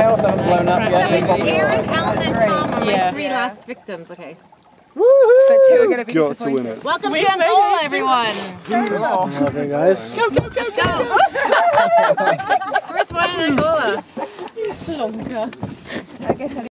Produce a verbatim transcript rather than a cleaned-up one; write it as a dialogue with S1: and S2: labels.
S1: also haven't blown up
S2: So
S1: yet.
S2: it's Aaron, Alan, and Tom are my
S1: Yeah.
S2: three last victims. Okay.
S1: Woohoo!
S3: But two are going to be
S4: Got to
S3: disappointed.
S4: win it.
S2: Welcome
S1: We've
S2: to
S1: made
S2: Angola,
S1: it.
S2: everyone.
S4: Okay, guys.
S1: Go, go, go,
S2: Let's go. First one in Angola.
S3: I guess I